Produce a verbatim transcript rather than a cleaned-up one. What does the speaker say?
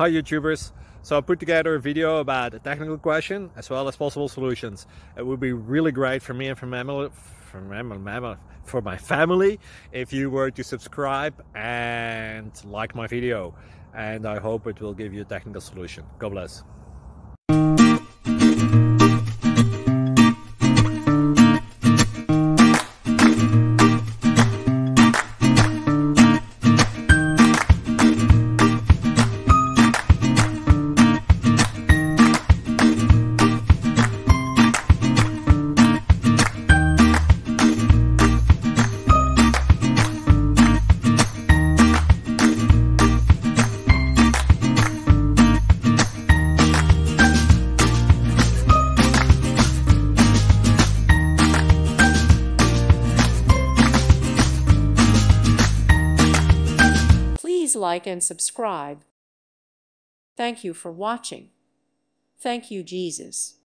Hi YouTubers, so I put together a video about a technical question as well as possible solutions. It would be really great for me and for, mammal, for, mammal, mammal, for my family if you were to subscribe and like my video, and I hope it will give you a technical solution. God bless. Please like and subscribe. Thank you for watching. Thank you, Jesus.